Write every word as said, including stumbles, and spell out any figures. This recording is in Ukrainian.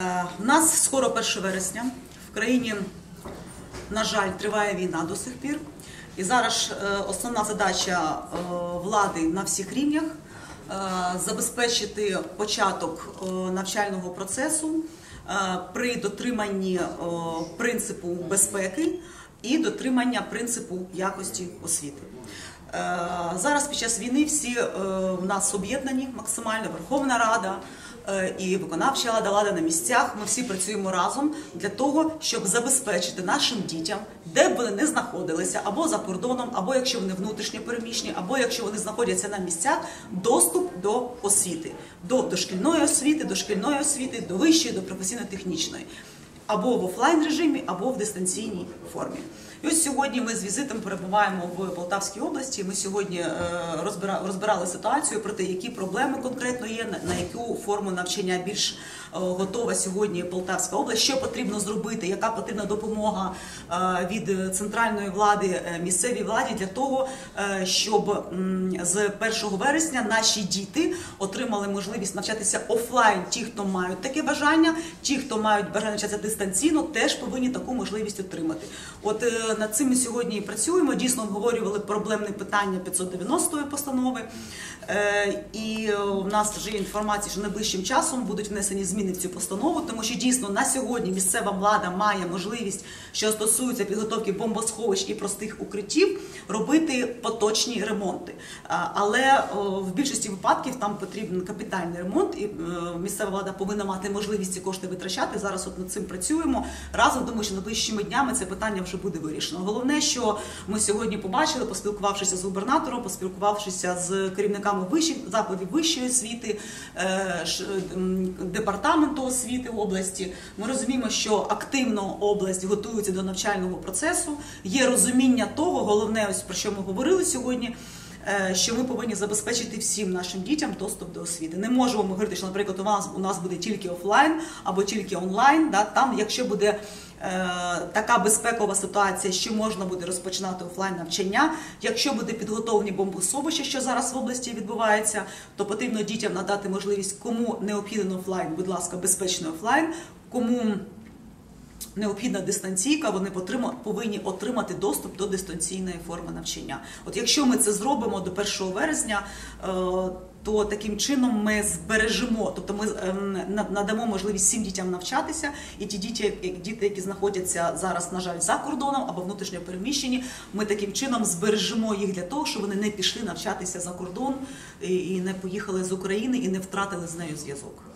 У нас скоро перше вересня, в країні, на жаль, триває війна до сих пір. І зараз основна задача влади на всіх рівнях – забезпечити початок навчального процесу при дотриманні принципу безпеки і дотримання принципу якості освіти. Зараз під час війни всі в нас об'єднані максимально, Верховна Рада і виконавча рада, влада на місцях. Ми всі працюємо разом для того, щоб забезпечити нашим дітям, де б вони не знаходилися, або за кордоном, або якщо вони внутрішньо переміщені, або якщо вони знаходяться на місцях, доступ до освіти, до дошкільної освіти, до шкільної освіти, до вищої, до професійно-технічної. Або в офлайн режимі, або в дистанційній формі. І ось сьогодні ми з візитом перебуваємо в Полтавській області. Ми сьогодні розбирали ситуацію про те, які проблеми конкретно є, на яку форму навчання більш готова сьогодні Полтавська область, що потрібно зробити, яка потрібна допомога від центральної влади, місцевій владі для того, щоб з першого вересня наші діти отримали можливість навчатися офлайн. Ті, хто мають таке бажання, ті, хто мають бажання навчатися дистанційно, теж повинні таку можливість отримати. От над цим ми сьогодні і працюємо, дійсно обговорювали проблемне питання п'ятсот дев'яностої постанови. І в нас вже є інформація, що найближчим часом будуть внесені зміни в цю постанову, тому що дійсно на сьогодні місцева влада має можливість, що стосується підготовки бомбосховищ і простих укриттів, робити поточні ремонти. Але в більшості випадків там потрібен капітальний ремонт, і місцева влада повинна мати можливість ці кошти витрачати. Зараз от над цим працюємо разом, тому що найближчими днями це питання вже буде вирішено. Головне, що ми сьогодні побачили, поспілкувавшися з губернатором, поспілкувавшися з керівниками вищих закладів вищої освіти, департаменту освіти області, ми розуміємо, що активно область готується до навчального процесу, є розуміння того, головне, ось про що ми говорили сьогодні, що ми повинні забезпечити всім нашим дітям доступ до освіти. Не можемо ми говорити, що, наприклад, у нас, у нас буде тільки офлайн або тільки онлайн. Да? Там, якщо буде е, така безпекова ситуація, що можна буде розпочинати офлайн навчання, якщо буде підготовлені бомбосховища, що зараз в області відбувається, то потрібно дітям надати можливість, кому необхіден офлайн, будь ласка, безпечний офлайн, кому необхідна дистанційка, вони повинні отримати доступ до дистанційної форми навчання. От якщо ми це зробимо до першого вересня, то таким чином ми збережемо, тобто ми надамо можливість всім дітям навчатися, і ті діти, діти, які знаходяться зараз, на жаль, за кордоном або внутрішньо переміщені, ми таким чином збережемо їх для того, щоб вони не пішли навчатися за кордон і не поїхали з України і не втратили з нею зв'язок.